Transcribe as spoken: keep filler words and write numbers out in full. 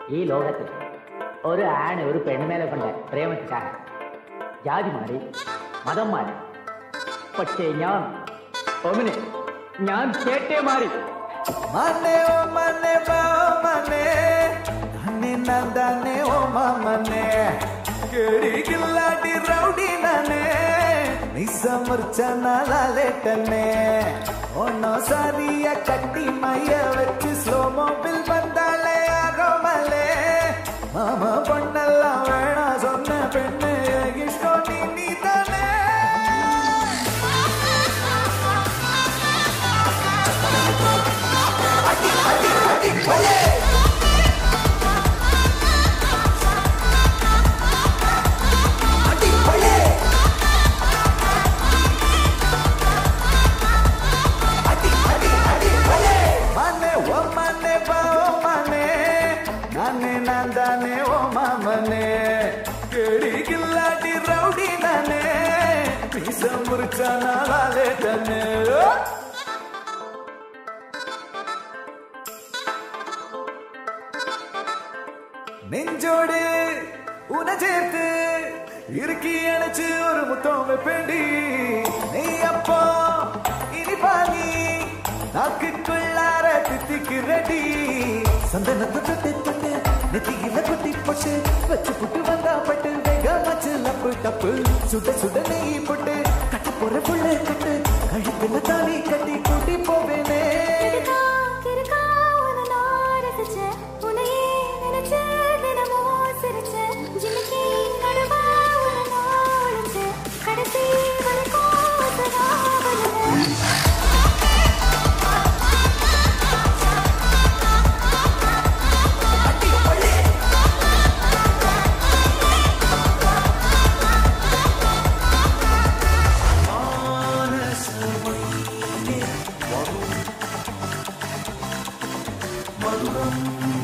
ഈ ലോകത്തിൽ ഒരു ആണ് ഒരു പെണ്ണുമേലെ കൊണ്ട് പ്രേമിച്ചാണ് ജാതി മാറി മതം മാറി പക്ഷേ ഞാൻ ഒമിനെ ഞാൻ കേട്ടേ മാറി മനെ ഓ മനെ ബാ മനെ ധനെ നന്ദനെ ഓ മനെ കേടി കില്ലാടി റൗഡി നനെ നിസമർച്ചന ലാലേട്ടനെ ഓണോ സാരിയ കട്ടി മയ വെച്ച് സ്ലോ മോബിൽ വந்தாலே ആരോമலே മാമ പൊണ്ണെല്ലാം വേണ சொன்ன പെണ്ണെ ഇഷ്ടോ നീ നീതനെ അടി അടി അടി കൊലേ അടി കൊലേ അടി അടി അടി കൊലേ മനെ ഓ മനെ ബാ ഓ മനെ നാനെ നന്ദനെ ഓ മാമനെ കേടി കില്ലാടി റൗഡി നനെ നിസമുർച്ചന ലാലേട്ടനെ நெஞ்சோடு உன சேர்த்து இறுக்கி அணைச்சு ஒரு முத்தம் வைப்பேண்டி நீ அப்போ இனி பாங்கி நாக்குக்குள்ளார தித்திக்கு ரெடி சந்தனத்தை தொட்டு தொட்டு நெத்தியில குட்டி போட்டு வச்சு புட்டு வந்தா பட்டு வேகமாச்சு லப்பு டப்பு சுட சுட நெய் போட்டு கட்ட போற புள்ள கட்டு கழுத்துல தாலி கட்டி கூட்டி போவேனே மதுரம்